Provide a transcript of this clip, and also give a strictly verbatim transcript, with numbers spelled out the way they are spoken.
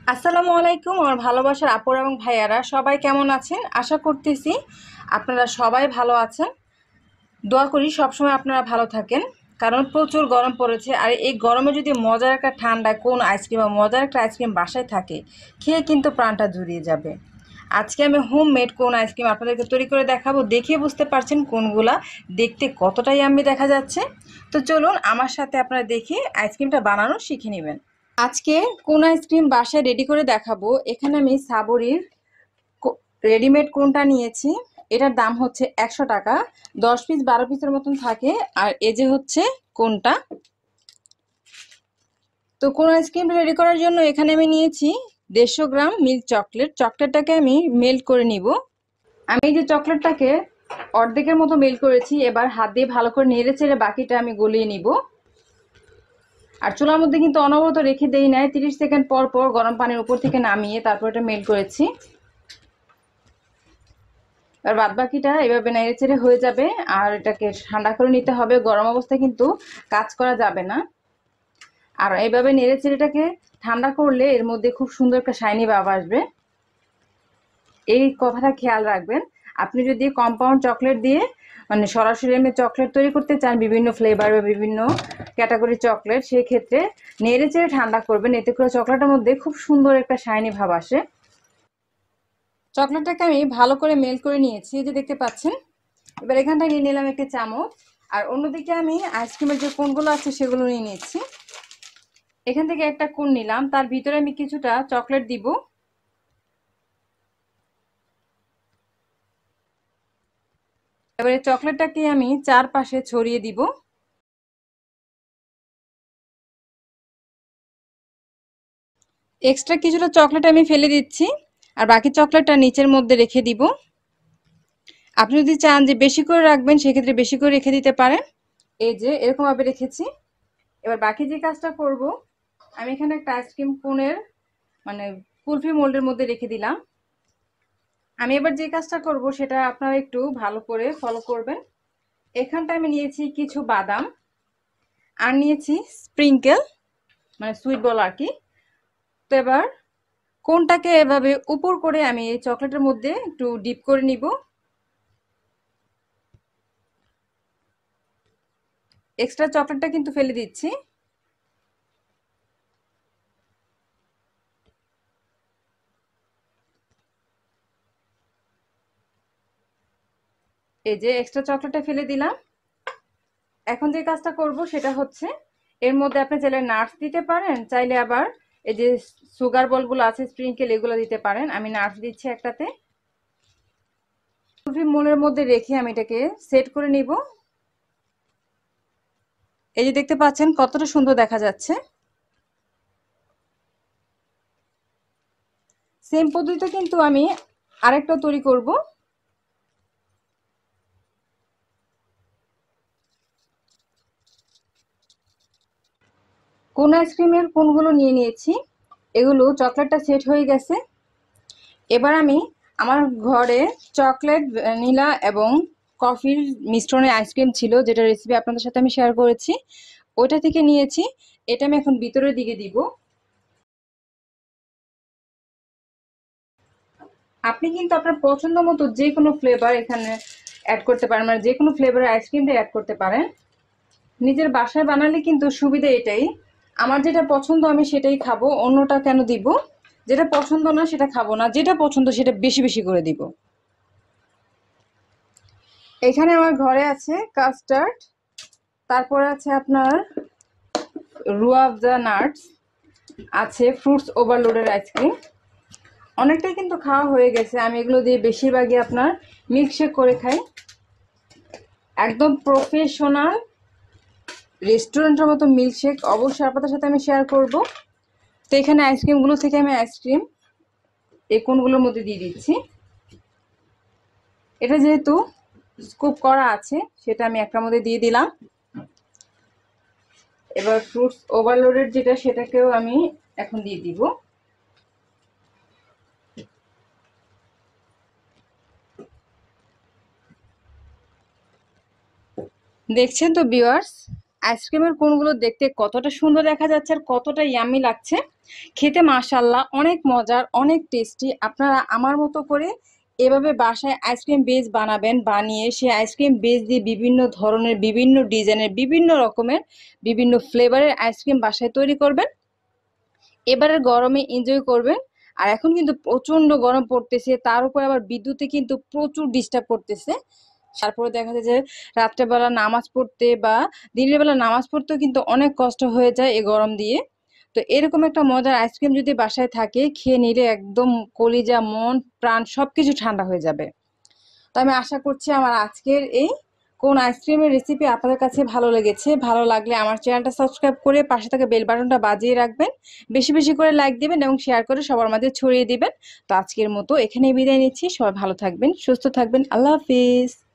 আসসালামু আলাইকুম আমার ভালোবাসার আপুরা এবং ভাইয়ারা সবাই কেমন আছেন? আশা করতেছি আপনারা সবাই ভালো আছেন। দোয়া করি সবসময় আপনারা ভালো থাকেন, কারণ প্রচুর গরম পড়েছে। আর এই গরমে যদি মজার একটা ঠান্ডা কোন আইসক্রিম বা মজার একটা আইসক্রিম বাসায় থাকে, খেয়ে কিন্তু প্রাণটা জুড়িয়ে যাবে। আজকে আমি হোম মেড কোন আইসক্রিম আপনাদেরকে তৈরি করে দেখাবো। দেখে বুঝতে পারছেন কোনগুলা দেখতে কতটাই আমি দেখা যাচ্ছে। তো চলুন আমার সাথে আপনারা দেখে আইসক্রিমটা বানানো শিখে নেবেন। আজকে কোন আইসক্রিম বাসায় রেডি করে দেখাবো। এখানে আমি সাবরির রেডিমেড কোনটা নিয়েছি। এটার দাম হচ্ছে একশো টাকা। দশ পিস বারো পিসের মতন থাকে। আর এই যে হচ্ছে কোনটা। তো কোন আইসক্রিম রেডি করার জন্য এখানে আমি নিয়েছি দেড়শো গ্রাম মিল্ক চকলেট। চকলেটটাকে আমি মেল্ট করে নিব। আমি এই যে চকলেটটাকে অর্ধেকের মতো মেল্ট করেছি। এবার হাত দিয়ে ভালো করে নেড়ে চেড়ে বাকিটা আমি গলিয়ে নিব। আর চুলার মধ্যে কিন্তু অনবরত রেখে দেই নাই, তিরিশ সেকেন্ড পর পর গরম পানির উপর থেকে নামিয়ে তারপর এটা মেল্ট করেছি। আর বাদ বাকিটা এভাবে নেড়ে চেড়ে হয়ে যাবে। আর এটাকে ঠান্ডা করে নিতে হবে, গরম অবস্থায় কিন্তু কাজ করা যাবে না। আর এইভাবে নেড়ে চেড়ে এটাকে ঠান্ডা করলে এর মধ্যে খুব সুন্দর একটা শাইনি ভাব আসবে। এই কথাটা খেয়াল রাখবেন। আপনি যদি কম্পাউন্ড চকলেট দিয়ে মানে সরাসরি এমনি চকলেট তৈরি করতে চান, বিভিন্ন ফ্লেভার বা বিভিন্ন ক্যাটাগরি চকলেট, সেই ক্ষেত্রে নেড়ে চেড়ে ঠান্ডা করবেন। এতে করে চকলেটের মধ্যে খুব সুন্দর একটা শাইনি ভাব আসে। চকলেটটাকে আমি ভালো করে মেল্ট করে নিয়েছি, এই যে দেখতে পাচ্ছেন। এবার এখানটা নিয়ে নিলাম একটি চামচ। আর অন্যদিকে আমি আইসক্রিমের যে কোনগুলো আছে সেগুলো নিয়ে নিচ্ছি। এখান থেকে একটা কোন নিলাম, তার ভিতরে আমি কিছুটা চকলেট দিব। এবারে চকলেটটাকে আমি চারপাশে ছড়িয়ে দিব। এক্সট্রা কিছুটা চকলেট আমি ফেলে দিচ্ছি, আর বাকি চকলেটটা নিচের মধ্যে রেখে দিব। আপনি যদি চান যে বেশি করে রাখবেন, সেক্ষেত্রে বেশি করে রেখে দিতে পারেন। এই যে এরকম ভাবে রেখেছি। এবার বাকি যে কাজটা করব, আমি এখানে একটা আইসক্রিম কোনের মানে কুলফি মোল্ডের মধ্যে রেখে দিলাম। আমি এবার যে কাজটা করব সেটা আপনারা একটু ভালো করে ফলো করবেন। এখানটা আমি নিয়েছি কিছু বাদাম, আর নিয়েছি স্প্রিঙ্কেল মানে সুইট বল আর কি। তো এবার কোনটাকে এভাবে উপর করে আমি এই চকলেটের মধ্যে একটু ডিপ করে নিব। এক্সট্রা চকলেটটা কিন্তু ফেলে দিচ্ছি। এই যে এক্সট্রা চকলেটটা ফেলে দিলাম। এখন যে কাজটা করব সেটা হচ্ছে, এর মধ্যে আপনি চাইলে নাটস দিতে পারেন, চাইলে আবার এই যে সুগার বলগুলো আছে স্প্রিঙ্কেল এগুলো দিতে পারেন। আমি নাটস দিচ্ছি একটাতে। কুলফি মোলের মধ্যে রেখে আমি এটাকে সেট করে নিব। এই যে দেখতে পাচ্ছেন কতটা সুন্দর দেখা যাচ্ছে। সেম পদ্ধতিতে কিন্তু আমি আরেকটা তৈরি করব। কোন আইসক্রিমের কোনগুলো নিয়ে নিয়েছি, এগুলো চকলেটটা সেট হয়ে গেছে। এবার আমি আমার ঘরে চকলেট ভ্যানিলা এবং কফির মিশ্রণে আইসক্রিম ছিল, যেটা রেসিপি আপনাদের সাথে আমি শেয়ার করেছি, ওইটা থেকে নিয়েছি। এটা আমি এখন ভিতরের দিকে দিব। আপনি কিন্তু আপনার পছন্দ মতো যে কোনো ফ্লেভার এখানে অ্যাড করতে পারেন, মানে যে কোনো ফ্লেভারের আইসক্রিমটা অ্যাড করতে পারেন। নিজের বাসায় বানালে কিন্তু সুবিধা এটাই, আমার যেটা পছন্দ আমি সেটাই খাবো, অন্যটা কেন দিব। যেটা পছন্দ না সেটা খাবো না, যেটা পছন্দ সেটা বেশি বেশি করে দিব। এখানে আমার ঘরে আছে কাস্টার্ড, তারপরে আছে আপনার রুয়াবজা নাটস, আছে ফ্রুটস ওভারলোডের আইসক্রিম। অনেকটাই কিন্তু খাওয়া হয়ে গেছে। আমি এগুলো দিয়ে বেশিরভাগই আপনার মিল্কশেক করে খাই, একদম প্রফেশনাল রেস্টুরেন্টের মতো মিল্কশেক। অবশ্যই আপনাদের সাথে আমি শেয়ার করব। তো এখানে আইসক্রিমগুলো থেকে আমি আইসক্রিম এই কোনগুলোর মধ্যে দিয়ে দিচ্ছি। এটা যেহেতু স্কুপ করা আছে, সেটা আমি একটার মধ্যে দিয়ে দিলাম। এবার ফ্রুটস ওভারলোডের যেটা, সেটাকেও আমি এখন দিয়ে দিব। দেখছেন তো ভিউয়ার্স, আইসক্রিমের কোনগুলো দেখতে কতটা সুন্দর দেখা যাচ্ছে আর কতটা ইয়াম্মি লাগছে। খেতে মাশাআল্লাহ অনেক মজার, অনেক টেস্টি। আপনারা আমার মতো করে এভাবে বাসায় আইসক্রিম বেস বানাবেন, বানিয়ে সেই আইসক্রিম বেস দিয়ে বিভিন্ন ধরনের, বিভিন্ন ডিজাইনের, বিভিন্ন রকমের, বিভিন্ন ফ্লেভারের আইসক্রিম বাসায় তৈরি করবেন। এবারের গরমে এনজয় করবেন। আর এখন কিন্তু প্রচন্ড গরম পড়তেছে, তার উপর আবার বিদ্যুতে কিন্তু প্রচুর ডিস্টার্ব করতেছে। তারপরে দেখা যায় যে রাত্রেবেলা নামাজ পড়তে বা দিনের বেলা নামাজ পড়তেও কিন্তু অনেক কষ্ট হয়ে যায় এই গরম দিয়ে। তো এরকম একটা মজার আইসক্রিম যদি বাসায় থাকে, খেয়ে নিলে একদম কলিজা, মন, প্রাণ সবকিছু ঠান্ডা হয়ে যাবে। তো আমি আশা করছি আমার আজকের এই কোন আইসক্রিমের রেসিপি আপনাদের কাছে ভালো লেগেছে। ভালো লাগলে আমার চ্যানেলটা সাবস্ক্রাইব করে পাশে থাকা বেল বাটনটা বাজিয়ে রাখবেন। বেশি বেশি করে লাইক দিবেন এবং শেয়ার করে সবার মাঝে ছড়িয়ে দিবেন। তো আজকের মতো এখানেই বিদায় নিচ্ছি। সবাই ভালো থাকবেন, সুস্থ থাকবেন। আল্লাহ হাফিজ।